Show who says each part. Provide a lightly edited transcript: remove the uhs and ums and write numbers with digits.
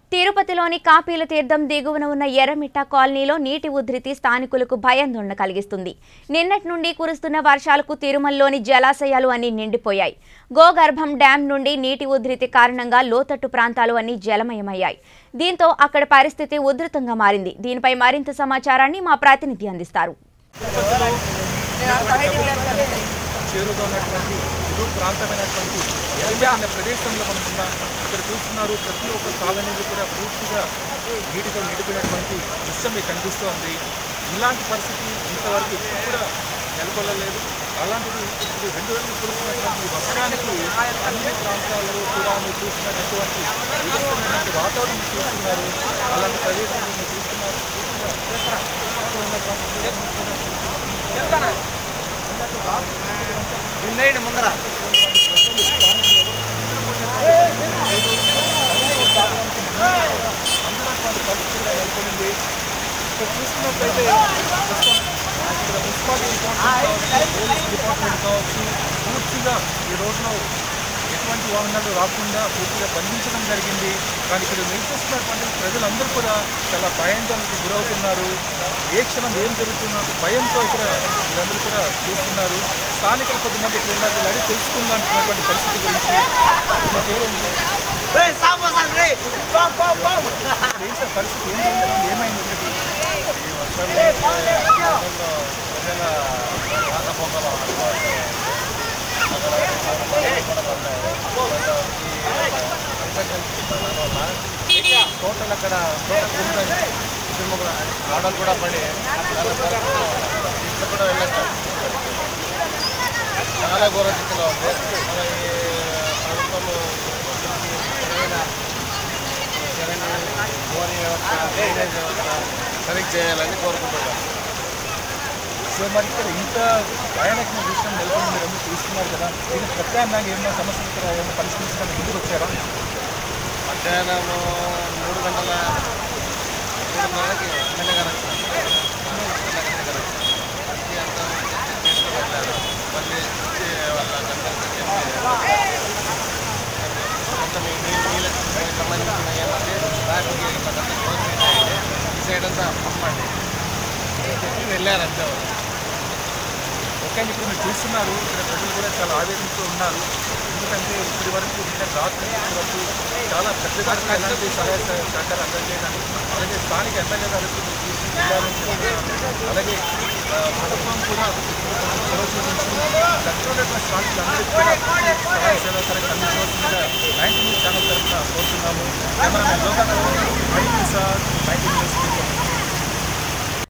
Speaker 1: తిరుపతిలోని కాపీల తీర్థం దిగువన ఉన్న ఎర్రమిట్ట కాలనీలో నీటి ఉధృతి స్థానికులకు భయాందోళన కలిగిస్తుంది. నిన్నటి నుండి కురుస్తున్న వర్షాలకు తిరుమలలోని జలాశయాలు అన్నీ నిండిపోయాయి. గోగర్భం డ్యాం నుండి నీటి ఉధృతి కారణంగా లోతట్టు ప్రాంతాలు అన్నీ జలమయమయ్యాయి. దీంతో అక్కడ పరిస్థితి ఉధృతంగా మారింది. దీనిపై మరింత సమాచారాన్ని మా ప్రతినిధి అందిస్తారు.
Speaker 2: ప్రాంతమైనటువంటి ఎర్రమిట్ట ప్రదేశంలో మనం ఉన్నాం. ఇక్కడ చూస్తున్నారు ప్రతి ఒక్క కాలనీలు కూడా పూర్తిగా నీటితో నిండిపోయినటువంటి దృశ్యం మీకు కనిపిస్తోంది. ఇలాంటి పరిస్థితి ఇంతవరకు ఎప్పుడు కూడా నెలకొల్లలేదు. అలాంటిది ఇప్పుడు 2 రోజులు కురుస్తున్నటువంటి వర్షానికి అన్ని ప్రాంతాల్లో కూడా మీరు చూస్తున్నటువంటి విధమైనటువంటి వాతావరణం చూస్తున్నారు. అలాంటి ప్రదేశాలు మీరు చూస్తున్నారు. ముందర పరిస్థితులు నెలకొంది. ఇక్కడ చూస్తున్నట్లయితే ఇక్కడ మున్సిపాలిటీ డిపార్ట్మెంట్ పోలీస్ డిపార్ట్మెంట్ కావచ్చు పూర్తిగా ఈ రోజులో ఎటువంటి వాహనాలు రాకుండా పూర్తిగా బంధించడం జరిగింది. కానీ ఇక్కడ నివసిస్తున్నటువంటి ప్రజలందరూ కూడా చాలా భయాందోళనకు గురవుతున్నారు. ఏ క్షణం ఏం జరుగుతున్నా భయంతో ఇక్కడ వీళ్ళందరూ కూడా చూస్తున్నారు. స్థానికులు కొద్దిమంది ఇక్కడ ఉన్నారు. అడిగి తెలుసుకుందాంటున్నటువంటి పరిస్థితి గురించి పరిస్థితి ఏమైంది ఈ టోటల్ అక్కడ ఆడలు కూడా పడి కూడా వెళ్ళచ్చు. చాలా ఘోర స్థితిలో ఉంది. ప్రభుత్వము బోని వ్యవస్థ డ్రైనేజ్ వ్యవస్థ సరిగ్గా చేయాలని కోరుకుంటున్నాను. సో మరి ఇక్కడ ఇంత భయానకమైన విషయం నెలకొని మీరు అందరూ చూస్తున్నారు కదా, దీనికి ప్రత్యామ్నాయంగా ఏమైనా సమస్యలు ఇక్కడ ఏమైనా పరిష్కరించడానికి ముందుకు వచ్చారా? మధ్యాహ్నం 3 గంటలకి మెల్లగారు మళ్ళీ కొంచెం నీళ్ళకి సంబంధించిన ఏమంటే ట్రాఫిక్ ఈ సైడ్ అంతా పంపండి చెప్పి వెళ్ళారంటే ఓకే. ఇప్పుడు మీరు చూస్తున్నారు ఇక్కడ ప్రజలు కూడా చాలా ఆవేదనతో ఉన్నారు. ఎందుకంటే ఇప్పటి వరకు రాత్రి వరకు చాలా పెద్దగా ఎలాంటి సహాయ సహకారం అందజేయడానికి అలాగే స్థానిక ఎమ్మెల్యే గారికి వెళ్ళాలని చెప్తున్నారు. అలాగే ప్రభుత్వం కూడా చొరవ చూపించి చచ్చిపోయినటువంటి స్థానికులందరికీ కూడా సహాయ సహకారం అందించవలసిందిగా 90 న్యూస్ ఛానల్ తరఫున కోరుతున్నాము.